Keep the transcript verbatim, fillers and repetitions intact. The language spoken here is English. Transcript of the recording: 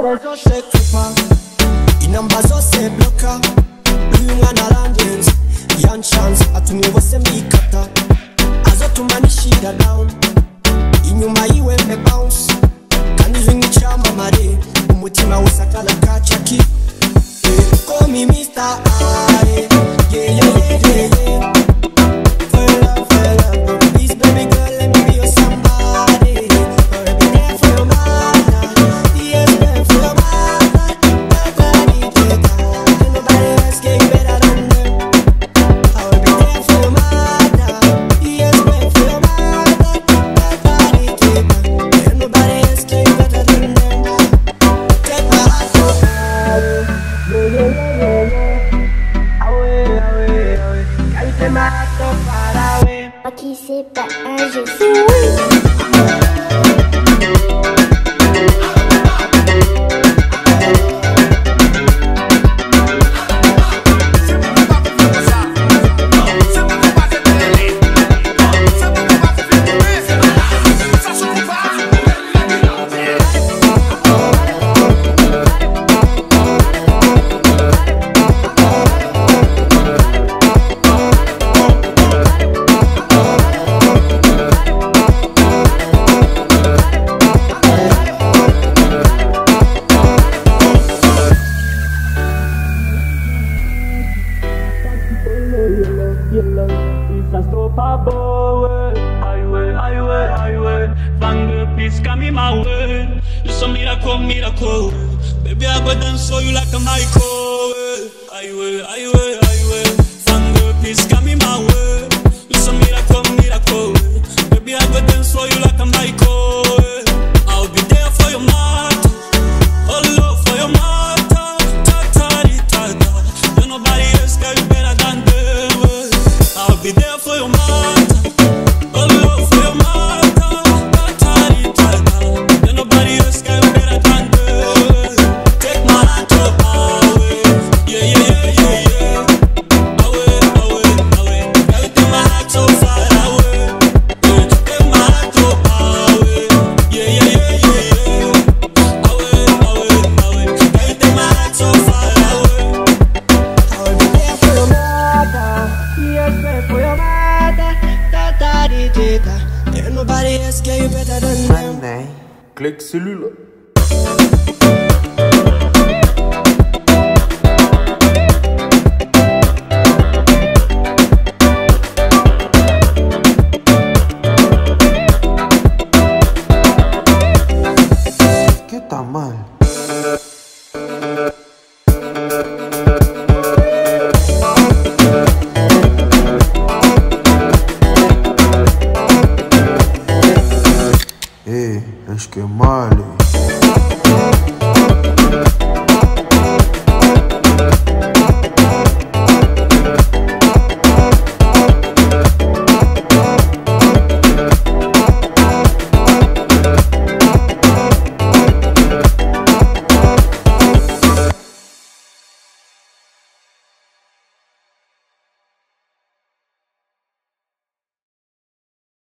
zose kupa inamba zose bloka uyu mwana arangenzi yan chance atumye bose mbikata azotuma nishira down inyuma yiwe mbe bounce kandi zingi chama mare umutima usakala kachaki call me mister I yeah yeah yeah yeah yeah fella fella please baby girl let me be your somebody I'll be there for your mother yes there for your mother nobody take her and nobody else get better than them I'll be there for your mother yes there for your mother nobody take her and nobody else get better than them take my heart away yeah yeah yeah yeah away away away can't take my heart so far away Qui c'est pas un jeu fou. Baby, I go dance for you like a Michael. Aye, aye, aye, Fango, please come in my way. You some miracle, miracle. Baby, I go dance for you like a Michael. I'll be there for your mother. Oh, love for your mother. Ta-ta-di, ta-ta. There's nobody else can be better than them. I'll be there for your mother. Oh, love for your mother. Ta-ta-di, ta-ta. There's nobody else can be better than them. Ain't nobody else get you better than them. Click cellule. ¿Qué está mal? Eh, es que mal.